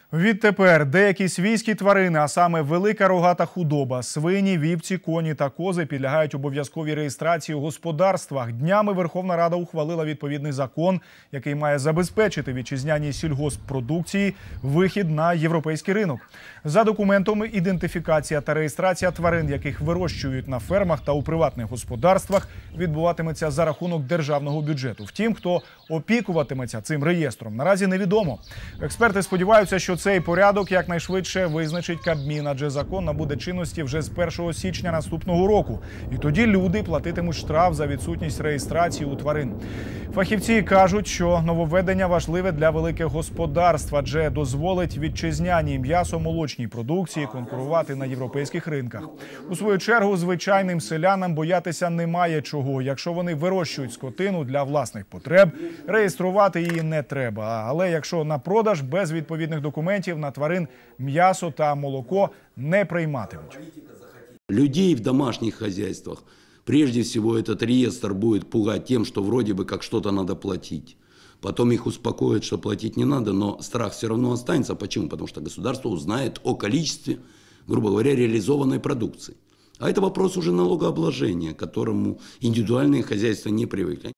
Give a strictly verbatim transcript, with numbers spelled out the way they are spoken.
Відтепер деякі свійські тварини, а саме велика рогата худоба, свині, вівці, коні та кози підлягають обов'язковій реєстрації у господарствах. Днями Верховна Рада ухвалила відповідний закон, який має забезпечити вітчизняній сільгосппродукції вихід на європейський ринок. За документом ідентифікація та реєстрація тварин, яких вирощують на фермах та у приватних господарствах, відбуватиметься за рахунок державного бюджету. Втім, хто опікуватиметься цим реєстром, наразі невідомо. Експерти сподіваються, що цей порядок якнайшвидше визначить Кабмін, адже закон набуде чинності вже з першого січня наступного року. І тоді люди платитимуть штраф за відсутність реєстрації у тварин. Фахівці кажуть, що нововведення важливе для великих господарств, адже дозволить вітчизняній м'ясо-молочній продукції конкурувати на європейських ринках. У свою чергу, звичайним селянам боятися немає чого. Якщо вони вирощують скотину для власних потреб, реєструвати її не треба. Але якщо на продаж без відповідних документів на тварин м'ясо та молоко не прийматимуть. Людей в домашних хозяйствах прежде всего этот реестр будет пугать тем, что вроде бы как что-то надо платить. Потом их успокоят, что платить не надо, но страх все равно останется. Почему? Потому что государство узнает о количестве, грубо говоря, реализованной продукции. А это вопрос уже налогообложения, к которому индивидуальные хозяйства не привыкли.